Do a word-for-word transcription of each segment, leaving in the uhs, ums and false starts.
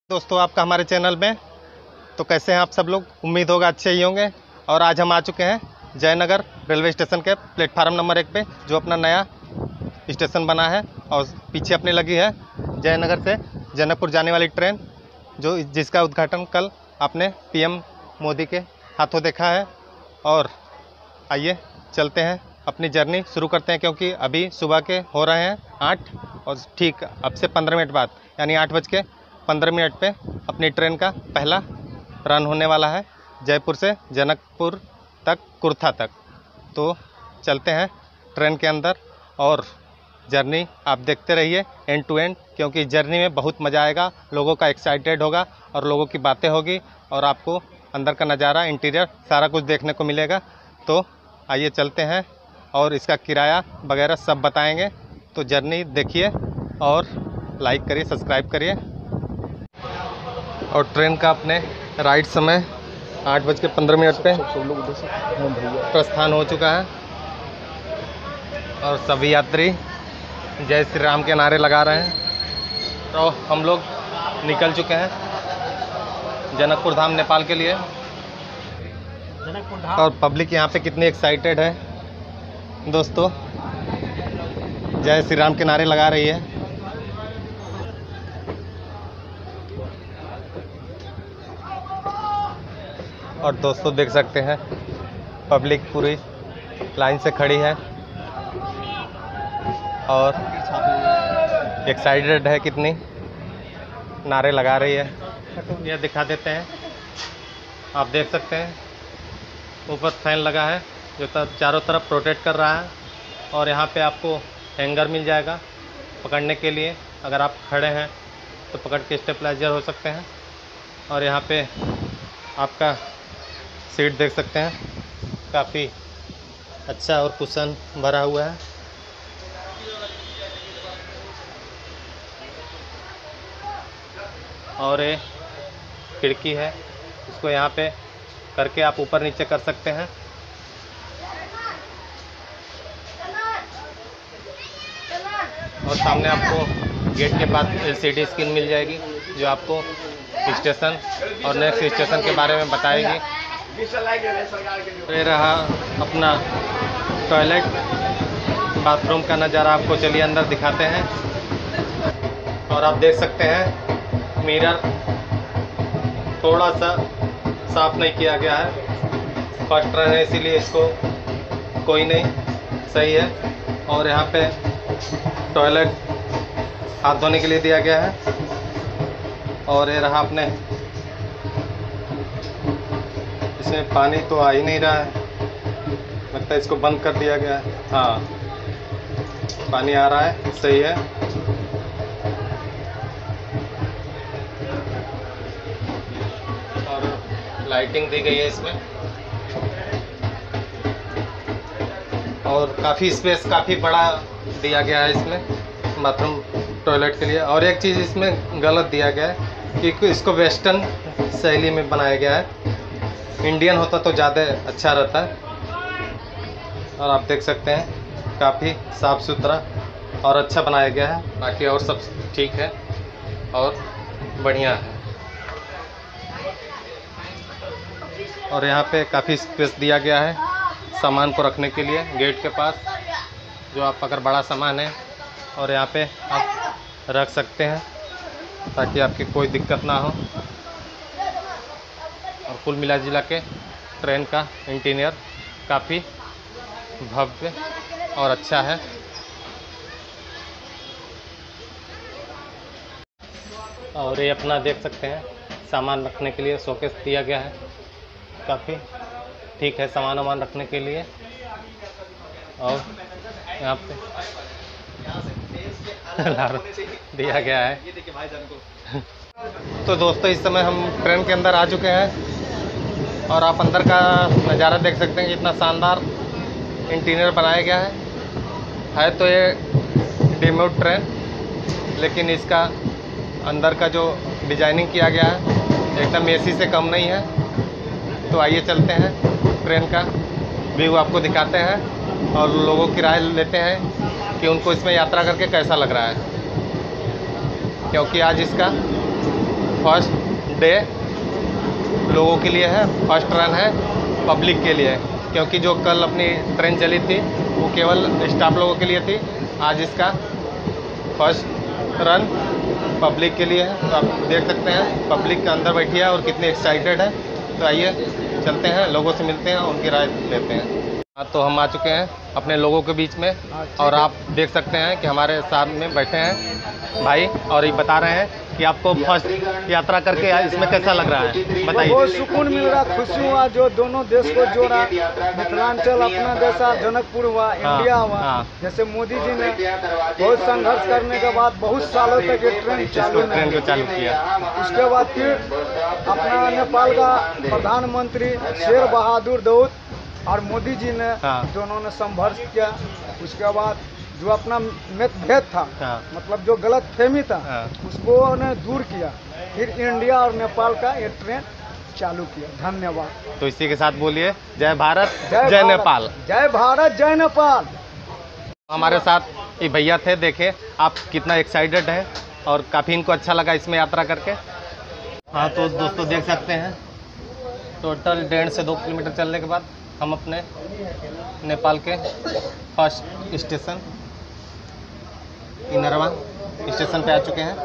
दोस्तों आपका हमारे चैनल में। तो कैसे हैं आप सब लोग? उम्मीद होगा अच्छे ही होंगे। और आज हम आ चुके हैं जयनगर रेलवे स्टेशन के प्लेटफार्म नंबर एक पे, जो अपना नया स्टेशन बना है। और पीछे अपनी लगी है जयनगर से जनकपुर जाने वाली ट्रेन, जो जिसका उद्घाटन कल आपने पीएम मोदी के हाथों देखा है। और आइए चलते हैं, अपनी जर्नी शुरू करते हैं, क्योंकि अभी सुबह के हो रहे हैं आठ, और ठीक अब से पंद्रह मिनट बाद यानी आठ बज के पंद्रह मिनट पे अपनी ट्रेन का पहला रन होने वाला है, जयपुर से जनकपुर तक, कुर्था तक। तो चलते हैं ट्रेन के अंदर और जर्नी आप देखते रहिए एंड टू एंड, क्योंकि जर्नी में बहुत मज़ा आएगा, लोगों का एक्साइटेड होगा और लोगों की बातें होगी, और आपको अंदर का नज़ारा, इंटीरियर सारा कुछ देखने को मिलेगा। तो आइए चलते हैं और इसका किराया वगैरह सब बताएंगे। तो जर्नी देखिए और लाइक करिए, सब्सक्राइब करिए। और ट्रेन का अपने राइट समय आठ बज के पंद्रह मिनट पे प्रस्थान हो चुका है, और सभी यात्री जय श्री राम के नारे लगा रहे हैं। तो हम लोग निकल चुके हैं जनकपुर धाम नेपाल के लिए। और पब्लिक यहाँ पे कितनी एक्साइटेड है दोस्तों, जय श्री राम के नारे लगा रही है। और दोस्तों देख सकते हैं पब्लिक पूरी लाइन से खड़ी है और एक्साइटेड है, कितनी नारे लगा रही है। यह दिखा देते हैं, आप देख सकते हैं ऊपर फैन लगा है जो चारों तरफ प्रोटेक्ट कर रहा है। और यहाँ पे आपको हैंगर मिल जाएगा पकड़ने के लिए, अगर आप खड़े हैं तो पकड़ के स्टेबलाइजर हो सकते हैं। और यहाँ पे आपका सीट देख सकते हैं, काफ़ी अच्छा और कुशन भरा हुआ है। और ये खिड़की है, इसको यहाँ पे करके आप ऊपर नीचे कर सकते हैं। और सामने आपको गेट के पास एलसीडी स्क्रीन मिल जाएगी, जो आपको स्टेशन और नेक्स्ट स्टेशन के बारे में बताएगी। ये रहा अपना टॉयलेट बाथरूम का नज़ारा, आपको चलिए अंदर दिखाते हैं। और आप देख सकते हैं मिरर थोड़ा सा साफ नहीं किया गया है, फर्स्ट ट्रेन है इसीलिए इसको कोई नहीं, सही है। और यहाँ पे टॉयलेट हाथ धोने के लिए दिया गया है। और ये रहा अपने, इसमें पानी तो आ ही नहीं रहा है, लगता है इसको बंद कर दिया गया है। हाँ, पानी आ रहा है, सही है। और लाइटिंग दी गई है इसमें, और काफ़ी स्पेस काफ़ी बड़ा दिया गया है इसमें बाथरूम टॉयलेट के लिए। और एक चीज़ इसमें गलत दिया गया है कि इसको वेस्टर्न शैली में बनाया गया है, इंडियन होता तो ज़्यादा अच्छा रहता है। और आप देख सकते हैं काफ़ी साफ़ सुथरा और अच्छा बनाया गया है, बाकी और सब ठीक है और बढ़िया है। और यहाँ पे काफ़ी स्पेस दिया गया है सामान को रखने के लिए गेट के पास, जो आप अगर बड़ा सामान है और यहाँ पे आप रख सकते हैं ताकि आपकी कोई दिक्कत ना हो। और कुल मिला जुला के ट्रेन का इंटीरियर काफ़ी भव्य और अच्छा है। और ये अपना देख सकते हैं सामान रखने के लिए शोकेस दिया गया है, काफ़ी ठीक है सामान वामान रखने के लिए। और यहाँ पे दिया गया है। तो दोस्तों इस समय हम ट्रेन के अंदर आ चुके हैं, और आप अंदर का नज़ारा देख सकते हैं, कितना शानदार इंटीरियर बनाया गया है। है तो ये डिमोट ट्रेन, लेकिन इसका अंदर का जो डिजाइनिंग किया गया है एकदम एसी से कम नहीं है। तो आइए चलते हैं, ट्रेन का व्यू आपको दिखाते हैं और लोगों की राय लेते हैं कि उनको इसमें यात्रा करके कैसा लग रहा है, क्योंकि आज इसका फर्स्ट डे लोगों के लिए है, फर्स्ट रन है पब्लिक के लिए, क्योंकि जो कल अपनी ट्रेन चली थी वो केवल स्टाफ लोगों के लिए थी। आज इसका फर्स्ट रन पब्लिक के लिए है। तो आप देख सकते हैं पब्लिक के अंदर बैठी है और कितनी एक्साइटेड है। तो आइए चलते हैं, लोगों से मिलते हैं, उनकी राय लेते हैं। तो हम आ चुके हैं अपने लोगों के बीच में और आप देख सकते हैं कि हमारे साथ में बैठे हैं भाई और ये बता रहे हैं कि आपको फर्स्ट यात्रा करके इसमें कैसा लग रहा है, बताइए। बहुत सुकून मिल रहा, खुशी हुआ, जो दोनों देश को जोड़ा। मिथिलांचल अपना जैसा जनकपुर हुआ, इंडिया हुआ। हाँ। जैसे मोदी जी ने बहुत संघर्ष करने के बाद बहुत सालों तक ये ट्रेन चालू ट्रेन को चालू किया। उसके बाद फिर अपना नेपाल का प्रधानमंत्री शेर बहादुर दाऊद और मोदी जी ने हाँ। दोनों ने संघर्ष किया। उसके बाद जो अपना मतभेद था, हाँ। मतलब जो गलत फहमी था, हाँ। उसको ने दूर किया। फिर इंडिया और नेपाल का ये ट्रेन चालू किया। धन्यवाद। तो इसी के साथ बोलिए जय भारत जय नेपाल। जय भारत जय नेपाल। हमारे साथ ये भैया थे, देखे आप कितना एक्साइटेड हैं और काफ़ी इनको अच्छा लगा इसमें यात्रा करके। हाँ तो दोस्तों देख सकते हैं टोटल डेढ़ से दो किलोमीटर चलने के बाद हम अपने नेपाल के फर्स्ट स्टेशन इनरवा स्टेशन पे आ चुके हैं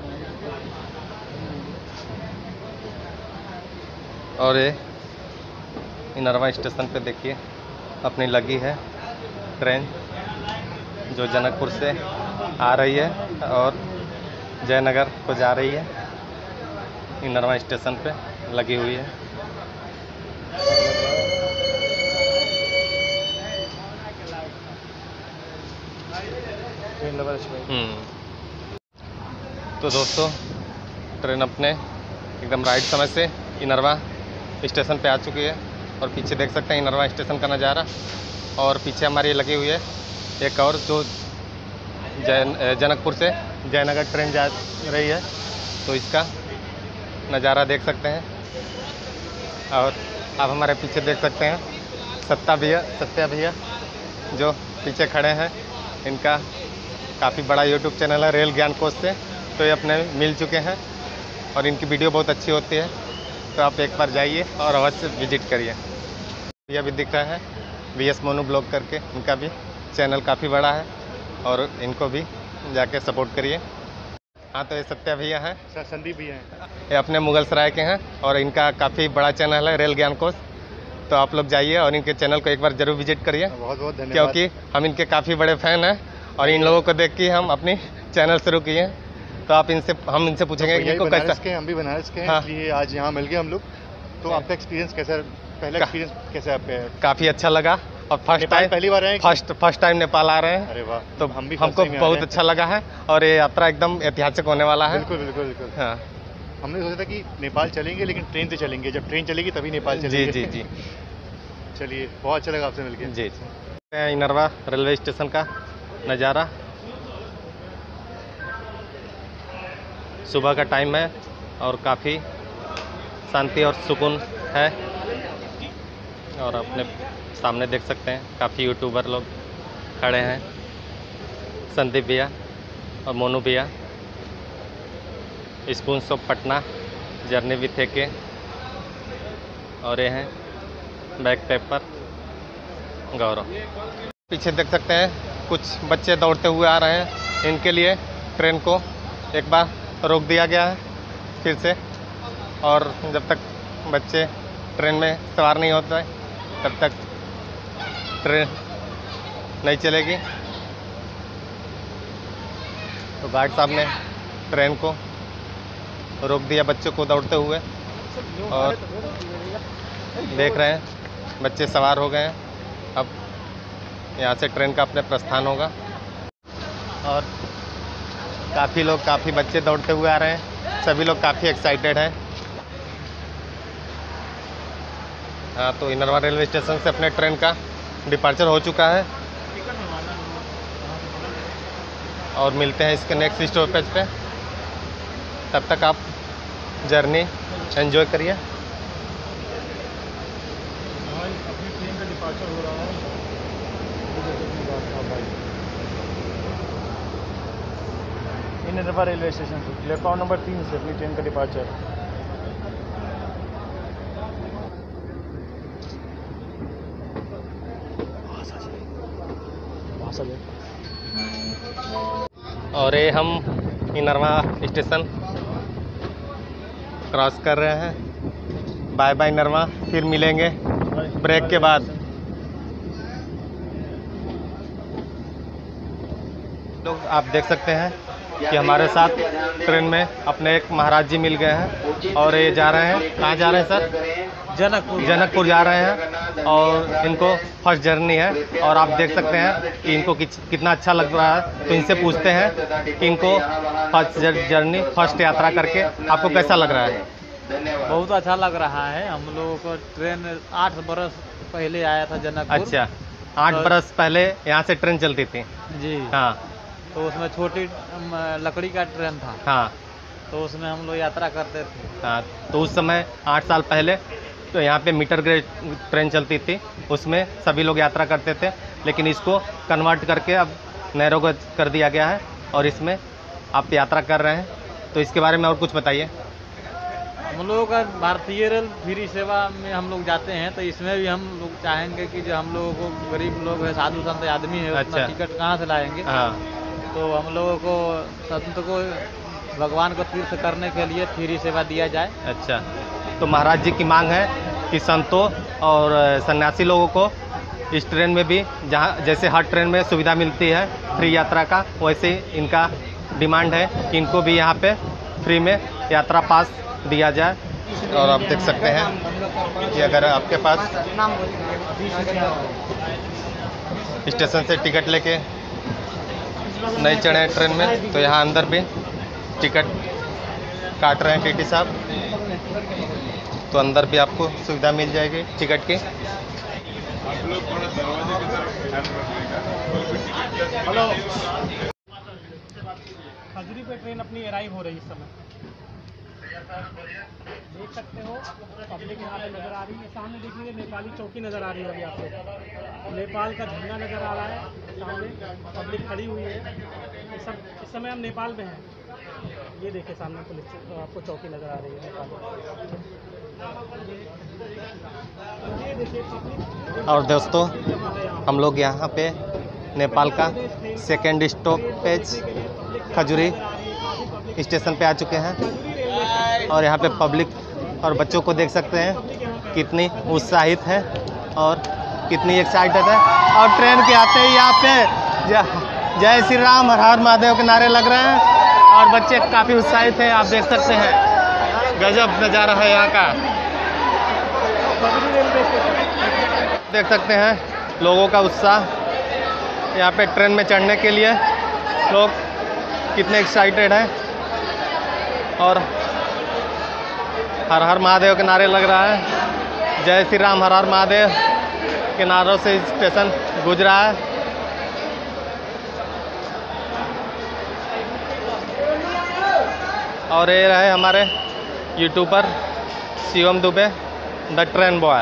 और ये इनरवा स्टेशन पे देखिए अपनी लगी है ट्रेन जो जनकपुर से आ रही है और जयनगर को जा रही है। इनरवा स्टेशन पे लगी हुई है। हम्म तो दोस्तों ट्रेन अपने एकदम राइट समय से इनरवा स्टेशन पे आ चुकी है और पीछे देख सकते हैं इनरवा स्टेशन का नज़ारा। और पीछे हमारी लगी हुई है एक और जो जय जनकपुर से जयनगर ट्रेन जा रही है, तो इसका नज़ारा देख सकते हैं। और आप हमारे पीछे देख सकते हैं सत्ता भैया सत्या भैया जो पीछे खड़े हैं। इनका काफ़ी बड़ा यूट्यूब चैनल है रेल ज्ञान कोश से, तो ये अपने मिल चुके हैं और इनकी वीडियो बहुत अच्छी होती है। तो आप एक बार जाइए और अवश्य विजिट करिए। भैया भी दिख रहा है वी एस मोनू ब्लॉग करके, इनका भी चैनल काफ़ी बड़ा है और इनको भी जाके सपोर्ट करिए। हाँ तो ये सत्या भैया हैं, संदीप भैया हैं, ये अपने मुगल सराय के हैं और इनका काफ़ी बड़ा चैनल है रेल ज्ञान कोश। तो आप लोग जाइए और इनके चैनल को एक बार ज़रूर विजिट करिए। बहुत बहुत धन्यवाद। क्योंकि हम इनके काफ़ी बड़े फ़ैन हैं और इन लोगों को देख के हम अपनी चैनल शुरू किए। तो आप इनसे हम इनसे पूछेंगे तो कि इनको कैसा के हम भी बनारस के हैं, हाँ। इसलिए आज यहाँ मिल गए हम लोग। तो आपका एक्सपीरियंस कैसा, पहला एक्सपीरियंस कैसा है आपका? काफ़ी अच्छा लगा और फर्स्ट टाइम पहली बार आए हैं? फर्स्ट फर्स्ट टाइम नेपाल आ रहे हैं। अरे वाह, तो हम भी हमको बहुत अच्छा लगा है और ये यात्रा एकदम ऐतिहासिक होने वाला है। बिल्कुल बिल्कुल बिल्कुल। हाँ हमने सोचा था कि नेपाल चलेंगे लेकिन ट्रेन से चलेंगे, जब ट्रेन चलेगी तभी नेपाल जी चलेंगे। जी जी चलिए, बहुत अच्छा लगा आपसे मिलके। जी जी। इनरवा रेलवे स्टेशन का नज़ारा, सुबह का टाइम है और काफ़ी शांति और सुकून है। और अपने सामने देख सकते हैं काफ़ी यूट्यूबर लोग खड़े हैं, संदीप भैया और मोनू भैया, spoon of Patna, journey with के, और ये हैं बैक पेपर गौरव। पीछे देख सकते हैं कुछ बच्चे दौड़ते हुए आ रहे हैं। इनके लिए ट्रेन को एक बार रोक दिया गया है फिर से, और जब तक बच्चे ट्रेन में सवार नहीं होते तब तक ट्रेन नहीं चलेगी। तो गार्ड साहब ने ट्रेन को रोक दिया बच्चों को दौड़ते हुए और देख रहे हैं बच्चे सवार हो गए हैं। अब यहाँ से ट्रेन का अपने प्रस्थान होगा और काफ़ी लोग काफ़ी बच्चे दौड़ते हुए आ रहे हैं। सभी लोग काफ़ी एक्साइटेड हैं। हाँ तो इनरवा रेलवे स्टेशन से अपने ट्रेन का डिपार्चर हो चुका है और मिलते हैं इसके नेक्स्ट स्टॉपेज पे। तब तक आप जर्नी एंजॉय करिए। अपनी ट्रेन का डिपार्चर हो रहा है। इनरवा रेलवे स्टेशन से प्लेटफॉर्म नंबर तीन से अपनी ट्रेन का डिपार्चर। और ये हम इनरवा स्टेशन क्रॉस कर रहे हैं। बाय बाय इनरवा, फिर मिलेंगे ब्रेक के बाद। लोग आप देख सकते हैं कि हमारे साथ ट्रेन में अपने एक महाराज जी मिल गए हैं और ये जा रहे हैं, कहाँ जा रहे हैं सर? जनकपुर जनकपुर जा रहे हैं और इनको फर्स्ट जर्नी है। और आप देख सकते हैं कि इनको कितना अच्छा लग रहा है। तो इनसे पूछते हैं कि इनको फर्स्ट जर्नी, फर्स्ट यात्रा करके आपको कैसा लग रहा है? बहुत अच्छा लग रहा है। हम लोगों को ट्रेन आठ बरस पहले आया था जनकपुर। अच्छा, आठ तो, बरस पहले यहाँ से ट्रेन चलती थी जी। हाँ, तो उसमें छोटी अम, लकड़ी का ट्रेन था। हाँ तो उसमें हम लोग यात्रा करते थे। हाँ। तो उस समय आठ साल पहले तो यहाँ पे मीटर ग्रेड ट्रेन चलती थी, उसमें सभी लोग यात्रा करते थे। लेकिन इसको कन्वर्ट करके अब नैरो गेज कर दिया गया है और इसमें आप यात्रा कर रहे हैं। तो इसके बारे में और कुछ बताइए। हम लोगों का भारतीय रेल फ्री सेवा में हम लोग जाते हैं, तो इसमें भी हम लोग चाहेंगे कि जो हम लोगों को गरीब लोग है, साधु संत आदमी है, उतना अच्छा। टिकट कहाँ से लाएंगे। हाँ, तो हम लोगों को संत को भगवान को तीर्थ करने के लिए फ्री सेवा दिया जाए। अच्छा। तो महाराज जी की मांग है कि संतों और सन्यासी लोगों को इस ट्रेन में भी, जहाँ जैसे हर ट्रेन में सुविधा मिलती है फ्री यात्रा का, वैसे इनका डिमांड है कि इनको भी यहाँ पे फ्री में यात्रा पास दिया जाए। और आप देख सकते हैं कि अगर आपके पास स्टेशन से टिकट लेके नहीं चढ़े ट्रेन में, तो यहाँ अंदर भी टिकट काट रहे हैं टीटी साहब, तो अंदर भी आपको सुविधा मिल जाएगी टिकट की। हेलो, खजूरी पे ट्रेन अपनी अराइव हो रही है इस समय। देख सकते हो पब्लिक यहाँ पे नज़र आ रही है। सामने देखिए नेपाली चौकी नज़र आ रही है। अभी आपको नेपाल का झंडा नज़र आ रहा है। सामने पब्लिक खड़ी हुई है। इस सब इस समय हम नेपाल में हैं। ये देखिए सामने पुलिस आपको चौकी नज़र आ रही है नेपाल। ये देखिए पब्लिक। और दोस्तों, हम लोग यहाँ पे नेपाल का सेकेंड स्टॉपेज खजूरी स्टेशन पे आ चुके हैं और यहाँ पे पब्लिक और बच्चों को देख सकते हैं कितनी उत्साहित है और कितनी एक्साइटेड है। और ट्रेन के आते ही यहाँ पे जय श्री राम, हर हर महादेव के नारे लग रहे हैं और बच्चे काफ़ी उत्साहित हैं। आप देख सकते हैं गजब नज़ारा है यहाँ का। देख सकते हैं लोगों का उत्साह यहाँ पे ट्रेन में चढ़ने के लिए। लोग कितने एक्साइटेड हैं और हर हर महादेव के नारे लग रहा है। जय श्री राम, हर हर महादेव के नारों से स्टेशन गुजर रहा है। और ये रहे हमारे YouTuber Shivam Dube, the train boy.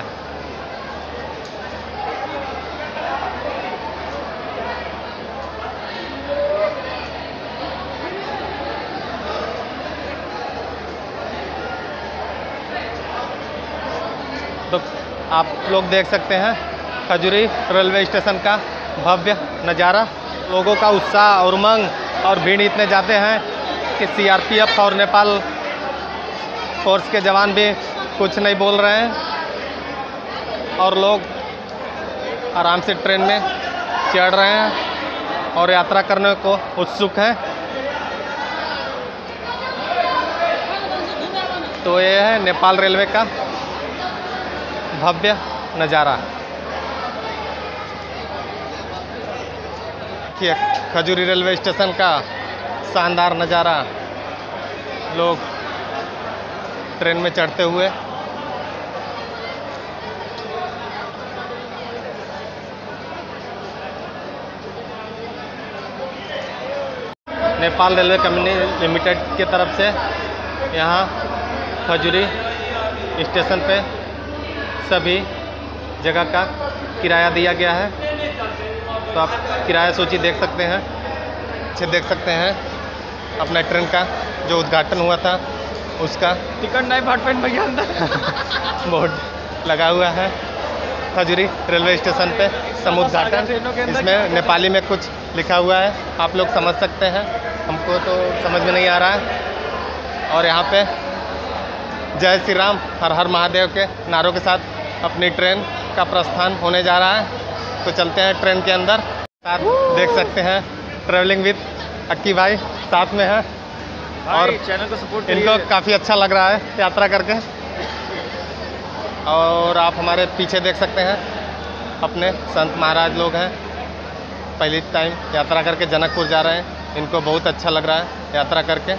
तो आप लोग देख सकते हैं खजूरी रेलवे स्टेशन का भव्य नज़ारा। लोगों का उत्साह और उमंग और भीड़ इतने जाते हैं कि सीआरपीएफ और नेपाल फोर्स के जवान भी कुछ नहीं बोल रहे हैं और लोग आराम से ट्रेन में चढ़ रहे हैं और यात्रा करने को उत्सुक हैं। तो ये है नेपाल रेलवे का भव्य नज़ारा। देखिए खजूरी रेलवे स्टेशन का शानदार नज़ारा, लोग ट्रेन में चढ़ते हुए। नेपाल रेलवे कंपनी लिमिटेड की तरफ से यहाँ खजूरी स्टेशन पे सभी जगह का किराया दिया गया है। तो आप किराया सूची देख सकते हैं, अच्छे देख सकते हैं अपना ट्रेन का जो उद्घाटन हुआ था उसका टिकट नहीं भट पेन भैया अंदर बोर्ड लगा हुआ है खजूरी रेलवे स्टेशन पे समुद्घाटन। इसमें नेपाली में कुछ लिखा हुआ है, आप लोग समझ सकते हैं, हमको तो समझ में नहीं आ रहा है। और यहाँ पे जय श्री राम हर हर महादेव के नारों के साथ अपनी ट्रेन का प्रस्थान होने जा रहा है। तो चलते हैं ट्रेन के अंदर। साथ देख सकते हैं ट्रैवलिंग विद अक्की भाई साथ में है और चैनल को सपोर्ट इनको काफ़ी अच्छा लग रहा है यात्रा करके। और आप हमारे पीछे देख सकते हैं अपने संत महाराज लोग हैं, पहली टाइम यात्रा करके जनकपुर जा रहे हैं, इनको बहुत अच्छा लग रहा है यात्रा करके।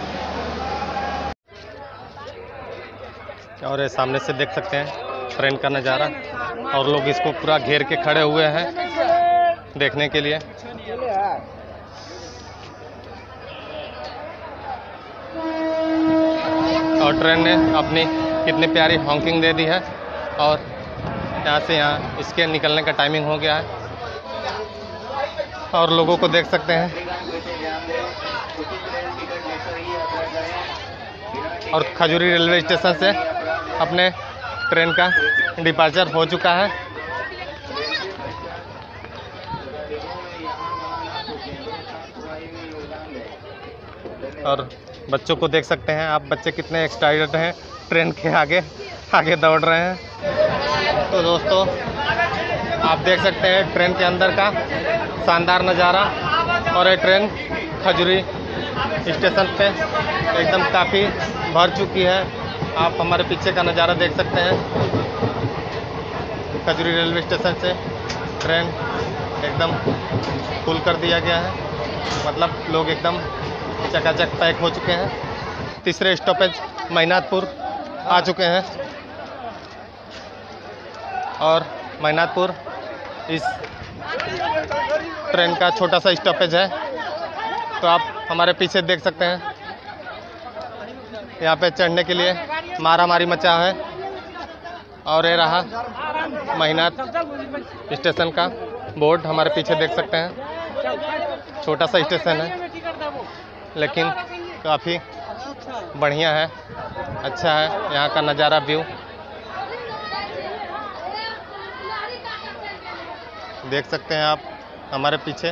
और ये सामने से देख सकते हैं ट्रेन का नज़ारा और लोग इसको पूरा घेर के खड़े हुए हैं देखने के लिए। और ट्रेन ने अपनी कितनी प्यारी हॉकिंग दे दी है और यहाँ से यहाँ इसके निकलने का टाइमिंग हो गया है। और लोगों को देख सकते हैं और खजूरी रेलवे स्टेशन से अपने ट्रेन का डिपार्चर हो चुका है। और बच्चों को देख सकते हैं आप, बच्चे कितने एक्साइटेड हैं ट्रेन के आगे आगे दौड़ रहे हैं। तो दोस्तों आप देख सकते हैं ट्रेन के अंदर का शानदार नज़ारा। और ये ट्रेन खजूरी स्टेशन पे एकदम काफ़ी भर चुकी है। आप हमारे पीछे का नज़ारा देख सकते हैं। खजूरी रेलवे स्टेशन से ट्रेन एकदम फुल कर दिया गया है, मतलब लोग एकदम चकाचक पैक हो चुके हैं। तीसरे स्टॉपेज महिनाथपुर आ चुके हैं और महिनाथपुर इस ट्रेन का छोटा सा स्टॉपेज है। तो आप हमारे पीछे देख सकते हैं यहाँ पे चढ़ने के लिए मारा मारी मचा है। और ये रहा महिनाथ स्टेशन का बोर्ड, हमारे पीछे देख सकते हैं। छोटा सा स्टेशन है लेकिन काफ़ी बढ़िया है, अच्छा है यहाँ का नज़ारा, व्यू देख सकते हैं आप हमारे पीछे।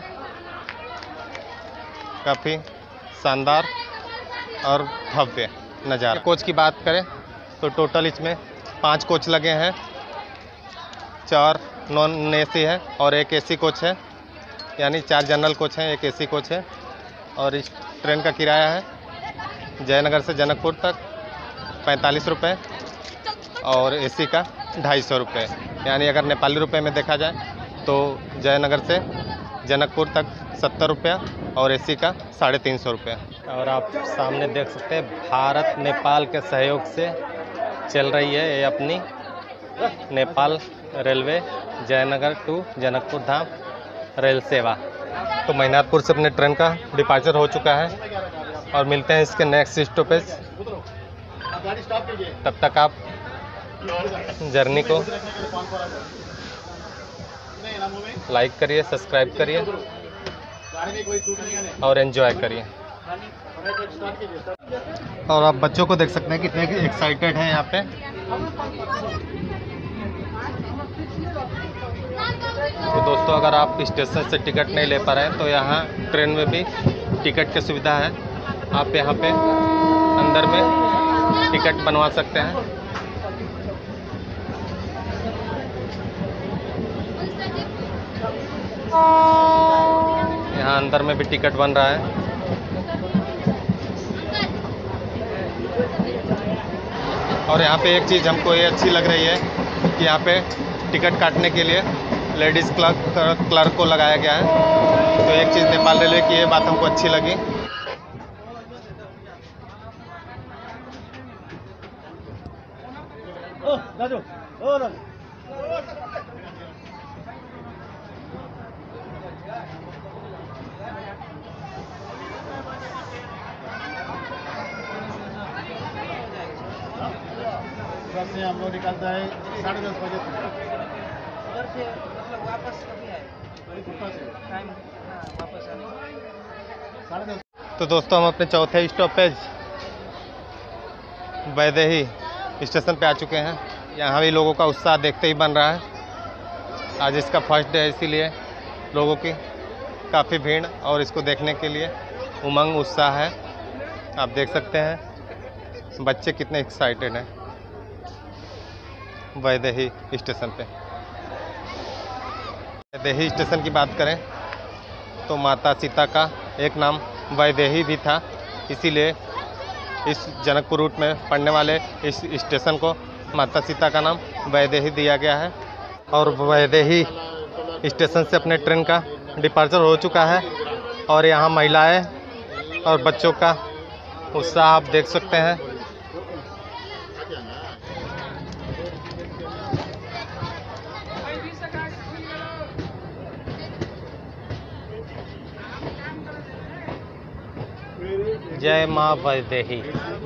काफ़ी शानदार और भव्य नज़ारा। कोच की बात करें तो टोटल इसमें पांच कोच लगे हैं, चार नॉन एसी है और एक एसी कोच है, यानी चार जनरल कोच हैं, एक एसी कोच है। और इस ट्रेन का किराया है जयनगर से जनकपुर तक पैंतालीस रुपये और एसी का ढाई सौ रुपये, यानी अगर नेपाली रुपए में देखा जाए तो जयनगर से जनकपुर तक सत्तर रुपया और एसी का साढ़े तीन सौ रुपया। और आप सामने देख सकते हैं भारत नेपाल के सहयोग से चल रही है ये अपनी Nepal railway Jaynagar to Janakpur Dham rail सेवा। तो महिनाथपुर से अपने ट्रेन का डिपार्चर हो चुका है और मिलते हैं इसके नेक्स्ट स्टॉपेज। तब तक आप जर्नी को लाइक करिए, सब्सक्राइब करिए और एंजॉय करिए। और आप बच्चों को देख सकते हैं कितने एक्साइटेड हैं यहाँ पे। तो दोस्तों अगर आप स्टेशन से टिकट नहीं ले पा रहे हैं तो यहाँ ट्रेन में भी टिकट की सुविधा है, आप यहाँ पे अंदर में टिकट बनवा सकते हैं। यहाँ अंदर में भी टिकट बन रहा है। और यहाँ पे एक चीज़ हमको ये अच्छी लग रही है कि यहाँ पे टिकट काटने के लिए लेडीज़ क्लर्क क्लर्क को लगाया गया है। तो एक चीज़ नेपाल रेलवे की ये बात हमको अच्छी लगी। ओ राजू, ओ राजू। से हम लोग निकलता है साढ़े दस बजे उधर से, मतलब वापस कभी आए टाइम वापस आने साढ़े दस। तो दोस्तों हम अपने चौथे स्टॉपेज वैदेही स्टेशन पे आ चुके हैं। यहाँ भी लोगों का उत्साह देखते ही बन रहा है। आज इसका फर्स्ट डे है, इसीलिए लोगों की काफ़ी भीड़ और इसको देखने के लिए उमंग उत्साह है। आप देख सकते हैं बच्चे कितने एक्साइटेड हैं वैदेही स्टेशन पे। वैदेही स्टेशन की बात करें तो माता सीता का एक नाम वैदेही भी था, इसीलिए इस जनकपुर रूट में पड़ने वाले इस स्टेशन को माता सीता का नाम वैदेही दिया गया है। और वैदेही स्टेशन से अपने ट्रेन का डिपार्चर हो चुका है और यहाँ महिलाएं और बच्चों का उत्साह आप देख सकते हैं। जय माँ वैदेही।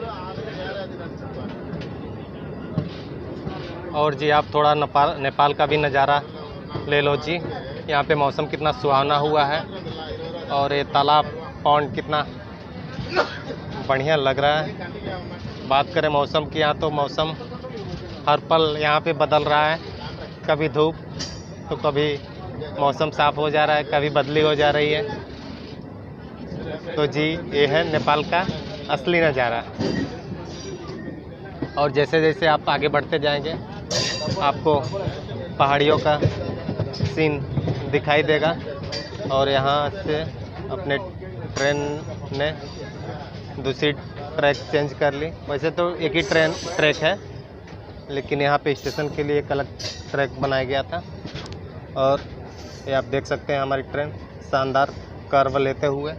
और जी आप थोड़ा नेपाल नेपाल का भी नज़ारा ले लो जी। यहाँ पे मौसम कितना सुहावना हुआ है और ये तालाब पॉन्ड कितना बढ़िया लग रहा है। बात करें मौसम की, यहाँ तो मौसम हर पल यहाँ पे बदल रहा है। कभी धूप तो कभी मौसम साफ हो जा रहा है, कभी बदली हो जा रही है। तो जी ये है नेपाल का असली नज़ारा। और जैसे जैसे आप आगे बढ़ते जाएंगे आपको पहाड़ियों का सीन दिखाई देगा। और यहाँ से अपने ट्रेन ने दूसरी ट्रैक चेंज कर ली। वैसे तो एक ही ट्रेन ट्रैक है, लेकिन यहाँ पे स्टेशन के लिए एक अलग ट्रैक बनाया गया था। और ये आप देख सकते हैं हमारी ट्रेन शानदार कर्व लेते हुए।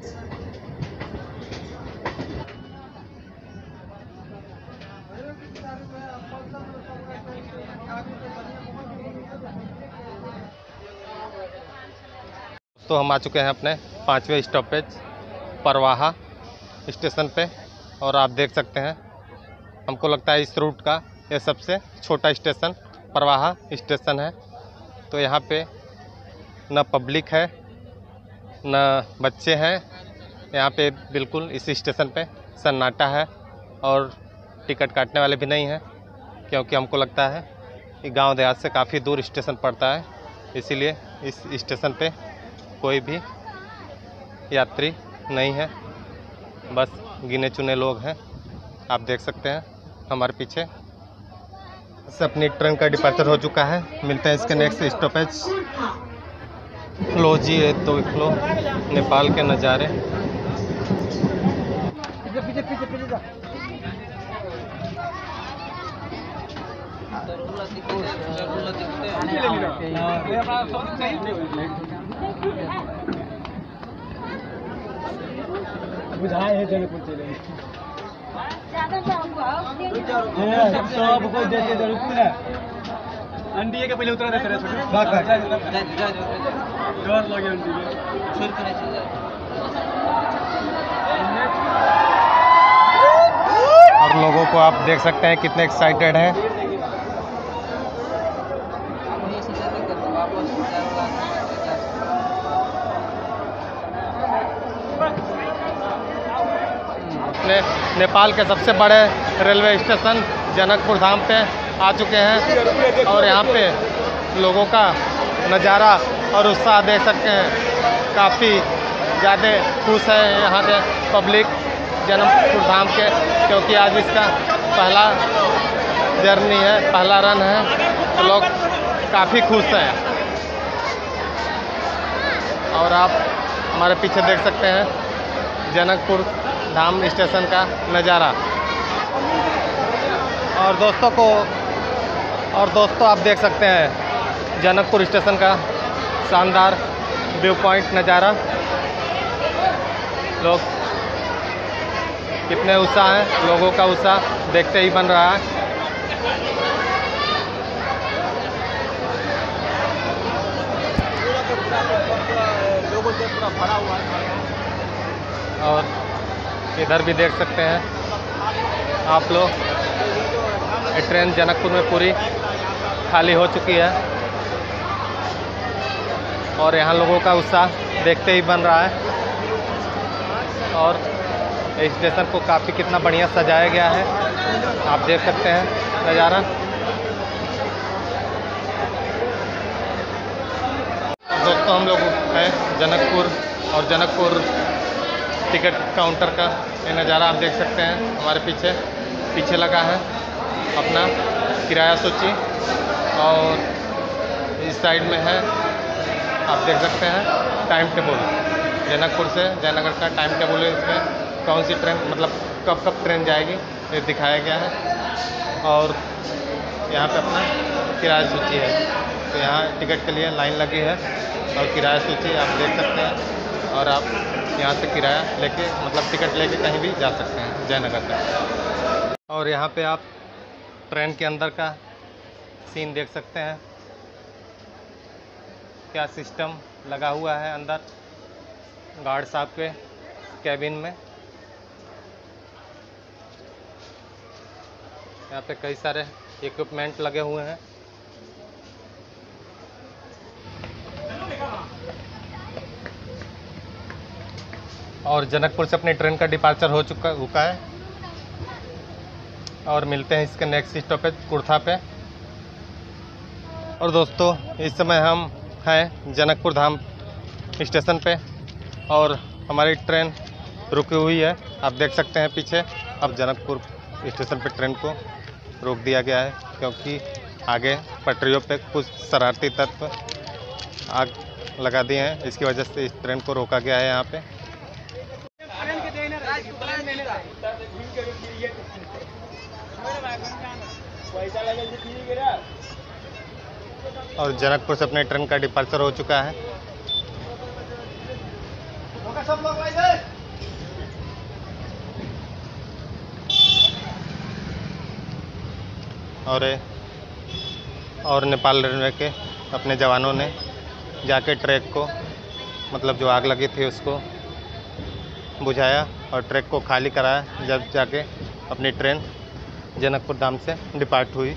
तो हम आ चुके हैं अपने पांचवें स्टॉपेज परवाहा स्टेशन पे। और आप देख सकते हैं हमको लगता है इस रूट का ये सबसे छोटा स्टेशन परवाहा स्टेशन है। तो यहाँ पे न पब्लिक है न बच्चे हैं। यहाँ पे बिल्कुल इस स्टेशन पे सन्नाटा है और टिकट काटने वाले भी नहीं हैं, क्योंकि हमको लगता है कि गांव देहात से काफ़ी दूर स्टेशन पड़ता है, इसीलिए इस स्टेशन पे कोई भी यात्री नहीं है, बस गिने चुने लोग हैं। आप देख सकते हैं हमारे पीछे से अपनी ट्रेन का डिपार्चर हो चुका है। मिलते हैं इसके नेक्स्ट स्टॉपेज। लो जी ये तो लो नेपाल के नज़ारे। बुझाए है जनकपुर चले सबको देते जनकपुर है। एनडीए के पहले उतरा देते रहे डर लगे एनडीए। और लोगों को आप देख सकते हैं कितने एक्साइटेड हैं। अपने नेपाल के सबसे बड़े रेलवे स्टेशन जनकपुर धाम पे आ चुके हैं और यहाँ पे लोगों का नज़ारा और उत्साह देख सकते हैं। काफ़ी ज़्यादा खुश है यहाँ के पब्लिक जनकपुर धाम के, क्योंकि आज इसका पहला जर्नी है, पहला रन है, तो लोग काफ़ी खुश हैं। और आप हमारे पीछे देख सकते हैं जनकपुर धाम स्टेशन का नज़ारा। और दोस्तों को और दोस्तों आप देख सकते हैं जनकपुर स्टेशन का शानदार व्यू पॉइंट नज़ारा। लोग कितने उत्साह हैं, लोगों का उत्साह देखते ही बन रहा है। और इधर भी देख सकते हैं आप लोग, ये ट्रेन जनकपुर में पूरी खाली हो चुकी है और यहाँ लोगों का उत्साह देखते ही बन रहा है। और स्टेशन को काफ़ी कितना बढ़िया सजाया गया है, आप देख सकते हैं नज़ारा। दोस्तों हम लोग हैं जनकपुर, और जनकपुर टिकट काउंटर का ये नज़ारा आप देख सकते हैं। हमारे पीछे पीछे लगा है अपना किराया सूची, और इस साइड में है आप देख सकते हैं टाइम टेबल। जनकपुर से जयनगर का टाइम टेबल है, इसमें कौन सी ट्रेन मतलब कब कब ट्रेन जाएगी ये दिखाया गया है। और यहाँ पे अपना किराया सूची है, तो यहाँ टिकट के लिए लाइन लगी है और किराया सूची आप देख सकते हैं। और आप यहाँ से किराया लेके मतलब टिकट लेके कहीं भी जा सकते हैं जयनगर तक। और यहाँ पे आप ट्रेन के अंदर का सीन देख सकते हैं, क्या सिस्टम लगा हुआ है अंदर गार्ड साहब के कैबिन में। यहाँ पे कई सारे इक्विपमेंट लगे हुए हैं। और जनकपुर से अपनी ट्रेन का डिपार्चर हो चुका हुआ है, और मिलते हैं इसके नेक्स्ट स्टॉपेज कुर्था पे। और दोस्तों इस समय हम हैं जनकपुर धाम स्टेशन पे, और हमारी ट्रेन रुकी हुई है, आप देख सकते हैं पीछे। अब जनकपुर स्टेशन पे ट्रेन को रोक दिया गया है, क्योंकि आगे पटरियों पे कुछ शरारती तत्व आग लगा दिए हैं, इसकी वजह से इस ट्रेन को रोका गया है यहाँ पे। और जनकपुर से अपने ट्रेन का डिपार्चर हो चुका है। और और नेपाल रेलवे के अपने जवानों ने जाके ट्रैक को मतलब जो आग लगी थी उसको बुझाया और ट्रैक को खाली कराया, जब जाके अपनी ट्रेन जनकपुर धाम से डिपार्ट हुई।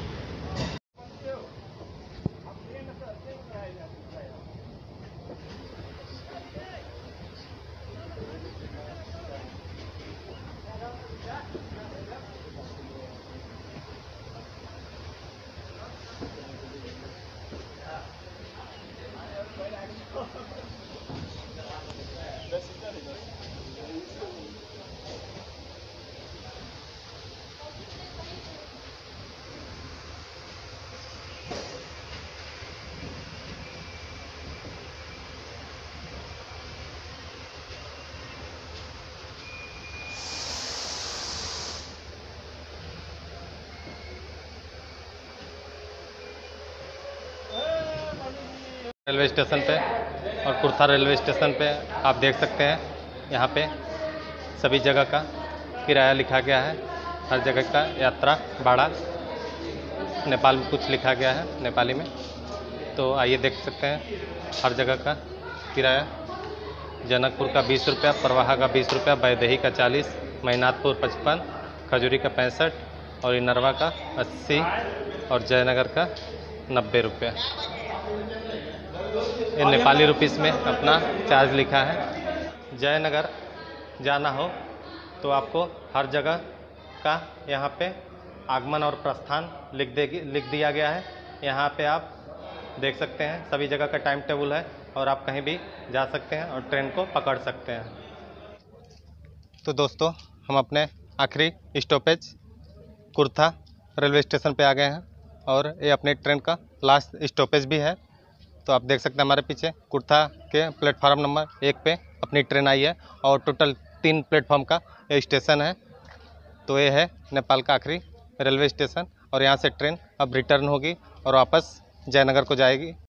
रेलवे स्टेशन पे और कुर्था रेलवे स्टेशन पे आप देख सकते हैं, यहाँ पे सभी जगह का किराया लिखा गया है, हर जगह का यात्रा भाड़ा नेपाल में कुछ लिखा गया है नेपाली में। तो आइए देख सकते हैं हर जगह का किराया। जनकपुर का बीस रुपया, प्रवाहा का बीस रुपया, बैदेही का चालीस, मैनाथपुर पचपन, खजूरी का पैंसठ और इनरवा का अस्सी और जयनगर का नब्बे रुपया। ये नेपाली रुपीस में अपना चार्ज लिखा है। जयनगर जाना हो तो आपको हर जगह का यहाँ पे आगमन और प्रस्थान लिख देगी लिख दिया गया है। यहाँ पे आप देख सकते हैं सभी जगह का टाइम टेबल है, और आप कहीं भी जा सकते हैं और ट्रेन को पकड़ सकते हैं। तो दोस्तों हम अपने आखिरी स्टॉपेज कुर्था रेलवे स्टेशन पे आ गए हैं, और ये अपने ट्रेन का लास्ट स्टॉपेज भी है। तो आप देख सकते हैं हमारे पीछे कुर्था के प्लेटफार्म नंबर एक पे अपनी ट्रेन आई है, और टोटल तीन प्लेटफॉर्म का ये स्टेशन है। तो ये है नेपाल का आखिरी रेलवे स्टेशन, और यहाँ से ट्रेन अब रिटर्न होगी और वापस जयनगर को जाएगी।